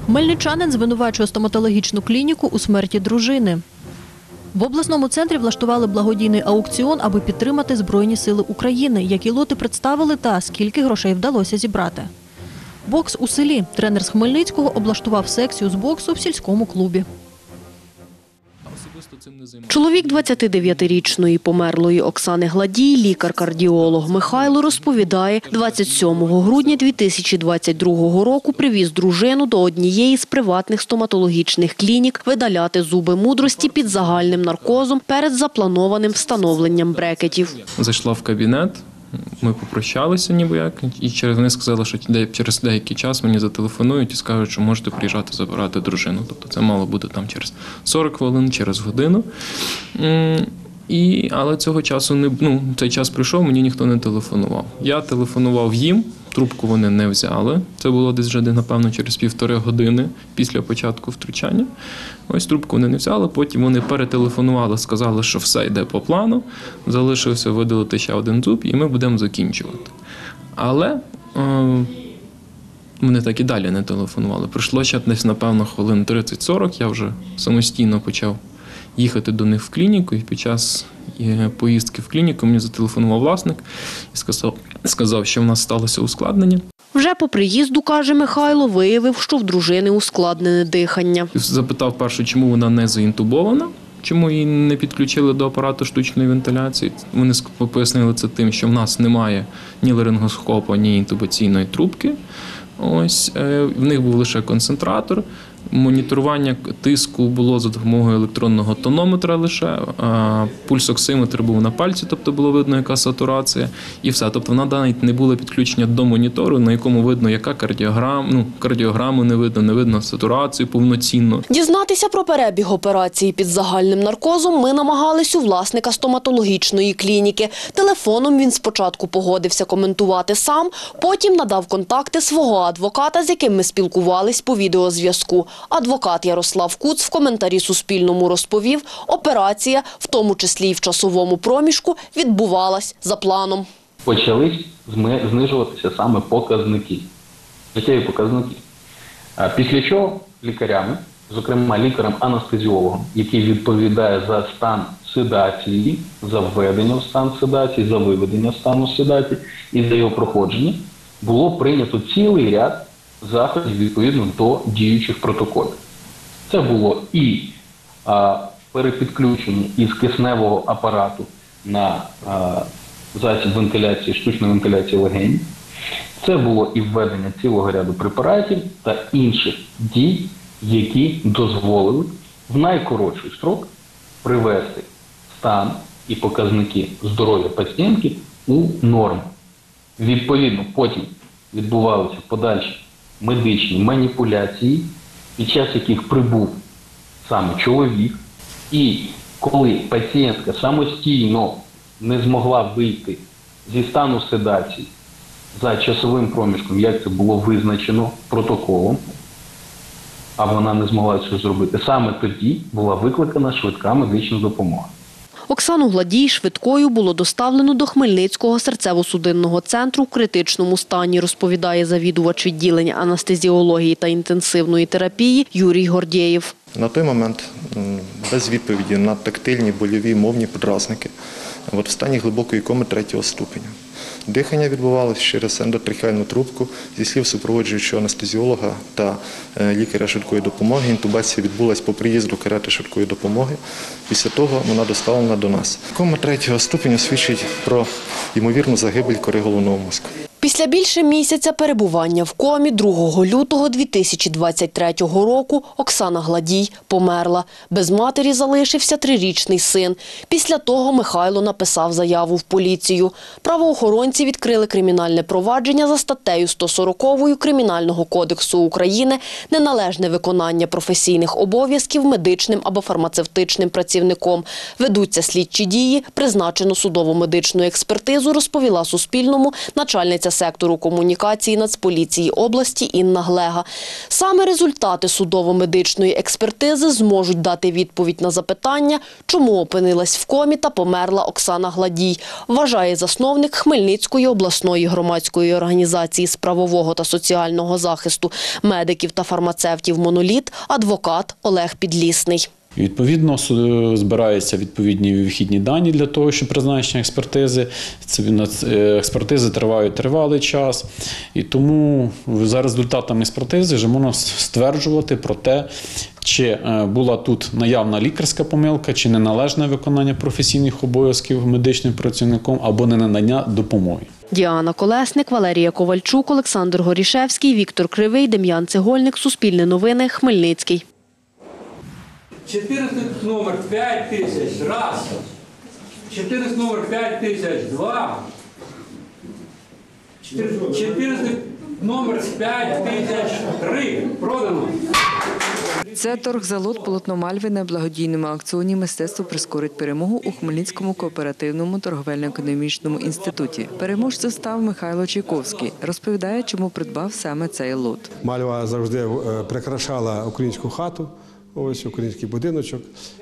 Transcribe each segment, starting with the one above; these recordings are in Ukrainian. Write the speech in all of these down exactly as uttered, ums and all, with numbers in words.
Мельничанин звинувачує стоматологічну клініку у смерті дружини. В обласному центрі влаштували благодійний аукціон, аби підтримати Збройні сили України. Які лоти представили та скільки грошей вдалося зібрати. Бокс у селі. Тренер з Хмельницького облаштував секцію з боксу в сільському клубі. Чоловік двадцятидев'ятирічної померлої Оксани Гладій, лікар-кардіолог Михайло, розповідає, двадцять сьомого грудня дві тисячі двадцять другого року привіз дружину до однієї з приватних стоматологічних клінік видаляти зуби мудрості під загальним наркозом перед запланованим встановленням брекетів. Зайшла в кабінет. Ми попрощалися ніби як, і через вони сказали, що через деякий час мені зателефонують і скажуть, що можете приїжджати забирати дружину. Тобто це мало бути там через сорок хвилин, через годину. І, але цього часу не, ну, цей час прийшов, мені ніхто не телефонував. Я телефонував їм, трубку вони не взяли. Це було десь вже, напевно, через півтори години після початку втручання. Ось трубку вони не взяли, потім вони перетелефонували, сказали, що все йде по плану, залишився видалити ще один зуб і ми будемо закінчувати. Але е, вони так і далі не телефонували. Пройшло ще десь, напевно, хвилин тридцять-сорок, я вже самостійно почав їхати до них в клініку, і під час поїздки в клініку мені зателефонував власник і сказав, сказав, що в нас сталося ускладнення. Вже по приїзду, каже Михайло, виявив, що в дружини ускладнене дихання. Запитав перше, чому вона не заінтубована, чому її не підключили до апарату штучної вентиляції. Вони пояснили це тим, що в нас немає ні ларингоскопа, ні інтубаційної трубки. Ось, в них був лише концентратор. Моніторування тиску було за допомогою електронного тонометра лише, пульсоксиметр був на пальці, тобто було видно, яка сатурація, і все. Тобто вона навіть не було підключення до монітору, на якому видно, яка кардіограма, ну, кардіограму не видно, не видно сатурацію повноцінно. Дізнатися про перебіг операції під загальним наркозом ми намагались у власника стоматологічної клініки. Телефоном він спочатку погодився коментувати сам, потім надав контакти свого адвоката, з яким ми спілкувались по відеозв'язку. Адвокат Ярослав Куц в коментарі Суспільному розповів, операція, в тому числі і в часовому проміжку, відбувалась за планом. Почали знижуватися саме показники, життєві показники. Після чого лікарями, зокрема лікарем-анестезіологом, який відповідає за стан седації, за введення в стан седації, за виведення стану седації і за його проходження, було прийнято цілий ряд заходів відповідно до діючих протоколів. Це було і а, перепідключення із кисневого апарату на а, засіб вентиляції, штучної вентиляції легенів. Це було і введення цілого ряду препаратів та інших дій, які дозволили в найкоротший строк привести стан і показники здоров'я пацієнтки у норму. Відповідно, потім відбувалися подальші медичні маніпуляції, під час яких прибув саме чоловік. І коли пацієнтка самостійно не змогла вийти зі стану седації за часовим проміжком, як це було визначено протоколом, а вона не змогла це зробити, саме тоді була викликана швидка медична допомога. Оксану Гладій швидкою було доставлено до Хмельницького серцево-судинного центру в критичному стані, розповідає завідувач відділення анестезіології та інтенсивної терапії Юрій Гордєєв. На той момент без відповіді на тактильні, больові, мовні подразники в стані глибокої коми третього ступеня. Дихання відбувалося через ендотрахеальну трубку. Зі слів супроводжуючого анестезіолога та лікаря швидкої допомоги, інтубація відбулася по приїзду карети швидкої допомоги. Після того вона доставлена до нас. Кома третього ступеня свідчить про ймовірну загибель кори головного мозку. Після більше місяця перебування в комі другого лютого дві тисячі двадцять третього року Оксана Гладій померла. Без матері залишився трирічний син. Після того Михайло написав заяву в поліцію. Правоохоронці відкрили кримінальне провадження за статтею сто сорок Кримінального кодексу України «Неналежне виконання професійних обов'язків медичним або фармацевтичним працівником». Ведуться слідчі дії, призначено судово-медичну експертизу, розповіла Суспільному начальниця сектору комунікації Нацполіції області Інна Глега. Саме результати судово-медичної експертизи зможуть дати відповідь на запитання, чому опинилась в комі та померла Оксана Гладій, вважає засновник Хмельницької обласної громадської організації з правового та соціального захисту медиків та фармацевтів «Моноліт» адвокат Олег Підлісний. Відповідно, збираються відповідні вихідні дані для того, щоб призначення експертизи. Експертизи тривають тривалий час. І тому за результатами експертизи вже можна стверджувати про те, чи була тут наявна лікарська помилка, чи неналежне виконання професійних обов'язків медичним працівником або ненадання допомоги. Діана Колесник, Валерія Ковальчук, Олександр Горішевський, Віктор Кривий, Дем'ян Цегольник, Суспільне новини, Хмельницький. чотириста номер п'ять тисяч, раз. чотириста номер п'ять тисяч, два. чотириста номер п'ять тисяч, три. Продано. Це торг за лот полотно Мальви на благодійному аукціоні «Мистецтво прискорить перемогу» у Хмельницькому кооперативному торговельно-економічному інституті. Переможцем став Михайло Чайковський. Розповідає, чому придбав саме цей лот. Мальва завжди прикрашала українську хату. Ось український будиночок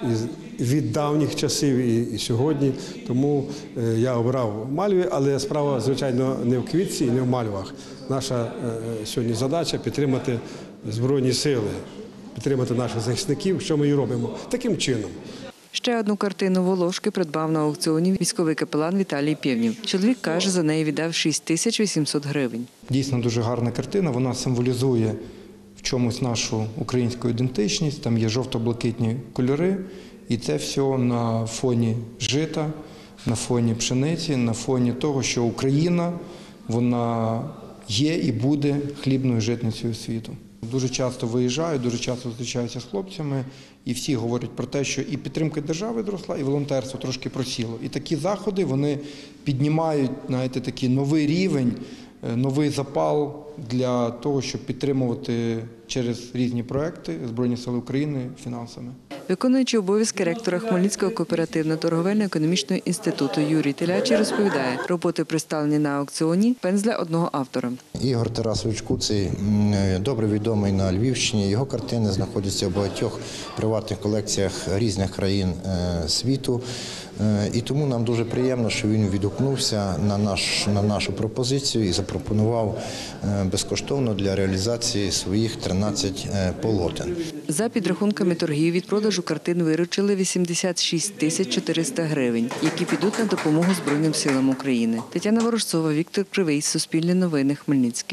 від давніх часів і сьогодні. Тому я обрав мальви, але справа, звичайно, не в квітці і не в мальвах. Наша сьогодні задача – підтримати Збройні сили, підтримати наших захисників, що ми і робимо таким чином. Ще одну картину Волошки придбав на аукціоні військовий капелан Віталій Пєвнів. Чоловік каже, за неї віддав шість тисяч вісімсот гривень. Дійсно дуже гарна картина, вона символізує в чомусь нашу українську ідентичність, там є жовто-блакитні кольори, і це все на фоні жита, на фоні пшениці, на фоні того, що Україна, вона є і буде хлібною житницею світу. Дуже часто виїжджаю, дуже часто зустрічаюся з хлопцями, і всі говорять про те, що і підтримка держави зросла, і волонтерство трошки просіло. І такі заходи, вони піднімають, знаєте, такий новий рівень, новий запал для того, щоб підтримувати через різні проекти Збройні Сили України фінансами. Виконуючий обов'язки ректора Хмельницького кооперативно-торговельно-економічного інституту Юрій Телячий розповідає, роботи представлені на аукціоні пензля одного автора. Ігор Тарасович Куций добре відомий на Львівщині. Його картини знаходяться в багатьох приватних колекціях різних країн світу. І тому нам дуже приємно, що він відгукнувся на, наш, на нашу пропозицію і запропонував безкоштовно для реалізації своїх тринадцять полотен. За підрахунками торгів від продажу картин виручили вісімдесят шість тисяч чотириста гривень, які підуть на допомогу Збройним силам України. Тетяна Ворожцова, Віктор Кривий, Суспільне новини, Хмельницький.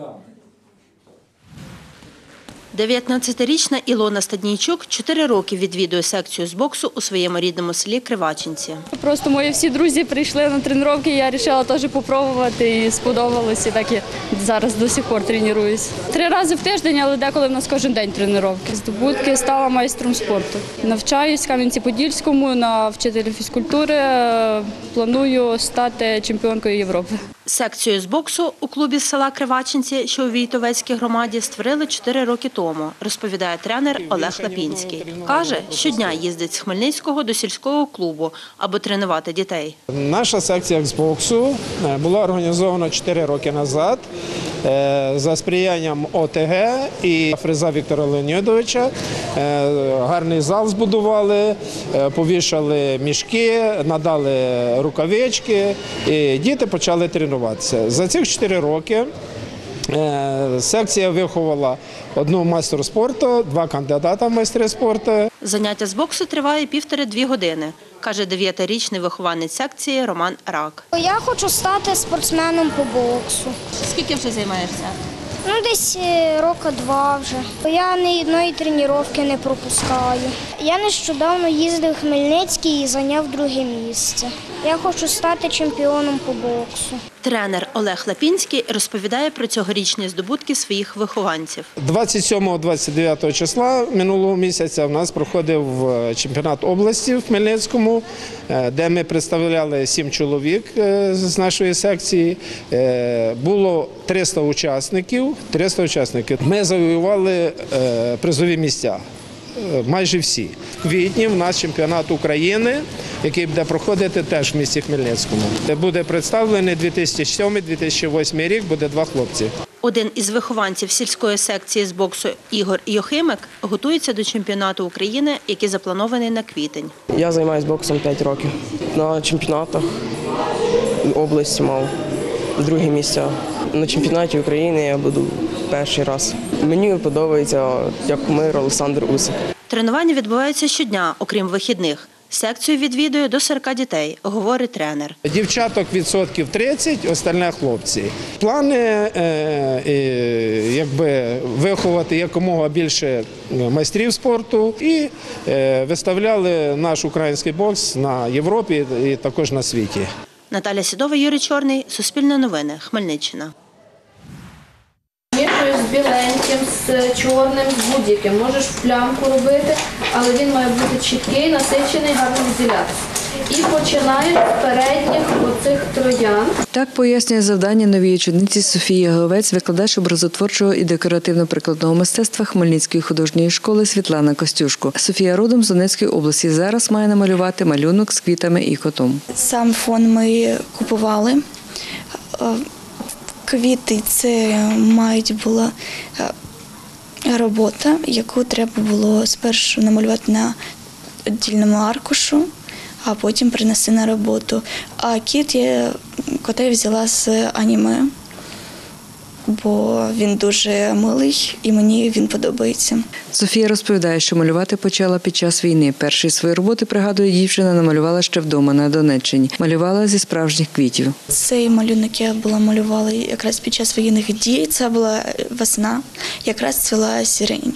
дев'ятнадцятирічна Ілона Стаднійчук чотири роки відвідує секцію з боксу у своєму рідному селі Кривачинці. Просто мої всі друзі прийшли на тренування, я вирішила теж спробувати і сподобалось. І так я зараз до сих пор тренуюсь. Три рази в тиждень, але деколи в нас кожен день тренування. Здобутки стала майстром спорту. Навчаюсь в Кам'янці-Подільському на вчителя фізкультури. Планую стати чемпіонкою Європи. Секцію з боксу у клубі з села Кривачинці, що у Війтовецькій громаді, створили чотири роки тому, розповідає тренер Олег Лапінський. Каже, щодня їздить з Хмельницького до сільського клубу, аби тренувати дітей. Наша секція з боксу була організована чотири роки назад за сприянням О Те Ге і Фреза Віктора Леонідовича. Гарний зал збудували, повішали мішки, надали рукавички, і діти почали тренуватися. За цих чотири роки секція виховала одну майстру спорту, два кандидата в майстри спорту. Заняття з боксу триває півтори-дві години, каже дев'ятирічний вихованець секції Роман Рак. Я хочу стати спортсменом по боксу. Скільки вже займаєшся? Ну, десь роки два вже. Я ні одної тренування не пропускаю. Я нещодавно їздив в Хмельницький і зайняв друге місце. Я хочу стати чемпіоном по боксу. Тренер Олег Лапінський розповідає про цьогорічні здобутки своїх вихованців. двадцять сьомого - двадцять дев'ятого числа минулого місяця в нас проходив чемпіонат області в Хмельницькому, де ми представляли сім чоловік з нашої секції. Було триста учасників. триста учасників. Ми завоювали призові місця. Майже всі. В квітні в нас чемпіонат України який буде проходити теж в місті Хмельницькому. Буде представлений дві тисячі сьомий - дві тисячі восьмий рік, буде два хлопці. Один із вихованців сільської секції з боксу Ігор Йохимик готується до чемпіонату України, який запланований на квітень. Я займаюся боксом п'ять років. На чемпіонатах області мав друге місце. На чемпіонаті України я буду перший раз. Мені подобається, як кумир Олександр Усик. Тренування відбуваються щодня, окрім вихідних. Секцію відвідує до сорока дітей, говорить тренер. Дівчаток відсотків тридцять, остальне хлопці. Плани е, е, якби виховати якомога більше майстрів спорту і е, виставляли наш український бокс на Європі і також на світі. Наталя Сідова, Юрій Чорний, Суспільне новини, Хмельниччина. З біленьким, з чорним, з будь-яким. Можеш в плямку робити, але він має бути чіткий, насичений, гарно виділятися. І починають з передніх оцих троян. Так пояснює завдання новій учениці Софії Головець, викладач образотворчого і декоративно-прикладного мистецтва Хмельницької художньої школи Світлана Костюшко. Софія родом з Донецької області. Зараз має намалювати малюнок з квітами і котом. Сам фон ми купували. Квіти – це мають була робота, яку треба було спершу намалювати на віддільному аркушу, а потім принести на роботу. А кіт я кота я взяла з аніме, бо він дуже милий і мені він подобається. Софія розповідає, що малювати почала під час війни. Перші свої роботи, пригадує, дівчина намалювала ще вдома на Донеччині. Малювала зі справжніх квітів. Цей малюнок я була малювала якраз під час воєнних дій. Це була весна, якраз цвіла сирень.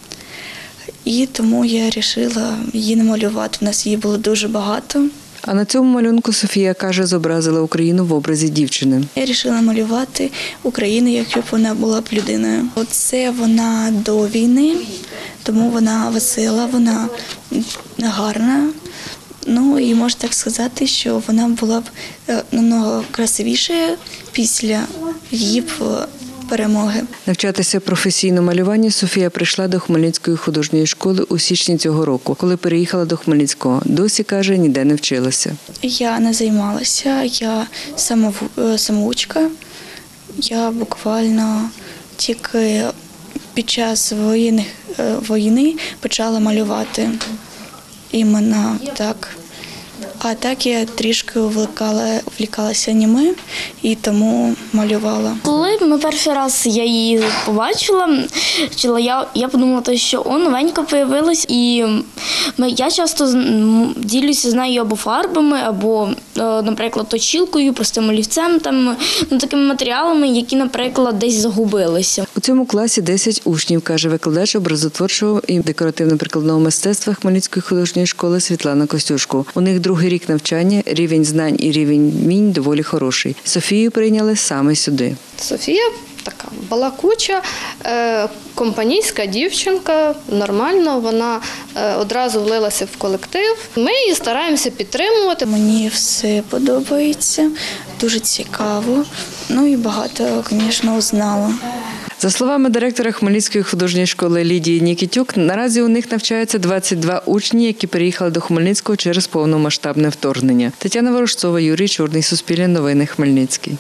І тому я вирішила її намалювати. У нас її було дуже багато. А на цьому малюнку Софія, каже, зобразила Україну в образі дівчини. Я вирішила малювати Україну, якщо б вона була б людиною. Оце вона до війни, тому вона весела, вона гарна. Ну і можна так сказати, що вона була б намного красивіша після її перемоги. Навчатися професійно малюванню Софія прийшла до Хмельницької художньої школи у січні цього року, коли переїхала до Хмельницького. Досі, каже, ніде не вчилася. Я не займалася, я самоучка. Я буквально тільки під час воєнних, війни почала малювати іменно так. А так я трішки увлекала, увлікалася аніме і тому малювала. Коли ми перший раз я її побачила, я, я подумала, що о, новенька з'явилась, і я часто ділюся з нею або фарбами, або, наприклад, точілкою, простим олівцем, там, ну, такими матеріалами, які, наприклад, десь загубилися. У цьому класі десять учнів, каже викладач образотворчого і декоративно-прикладного мистецтва Хмельницької художньої школи Світлана Костюшко. У них другий рік навчання, рівень знань і рівень вмінь доволі хороший. Софію прийняли саме сюди. Софія така балакуча, компанійська дівчинка, нормально, вона одразу влилася в колектив. Ми її стараємося підтримувати. Мені все подобається, дуже цікаво, ну і багато, звісно, узнала. За словами директора Хмельницької художньої школи Лідії Нікітюк, наразі у них навчаються двадцять два учні, які переїхали до Хмельницького через повномасштабне вторгнення. Тетяна Ворожцова, Юрій Чорний, Суспільне новини, Хмельницький.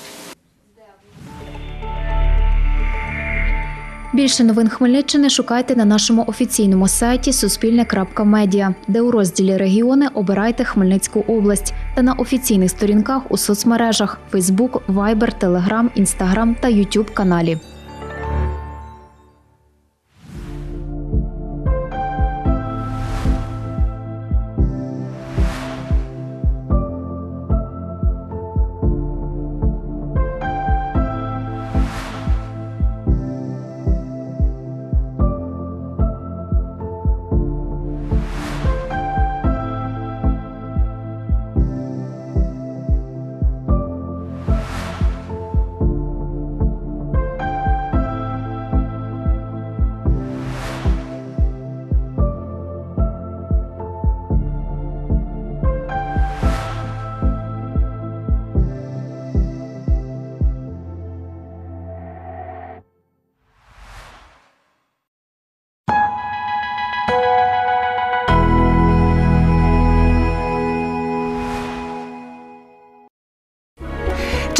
Більше новин Хмельниччини шукайте на нашому офіційному сайті суспільне крапка медіа, де у розділі «Регіони» обирайте Хмельницьку область та на офіційних сторінках у соцмережах – Фейсбук, Вайбер, Телеграм, Інстаграм та Ютуб каналі.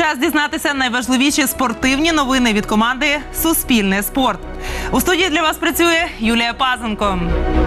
Час дізнатися найважливіші спортивні новини від команди «Суспільне спорт». У студії для вас працює Юлія Пазенко.